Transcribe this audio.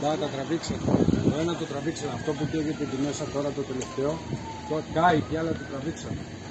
κοντά, τα τραβήξατε. Το ένα το τραβήξαμε, αυτό που καίγεται εκεί μέσα τώρα το τελευταίο. Το κάει και άλλα το τραβήξαμε.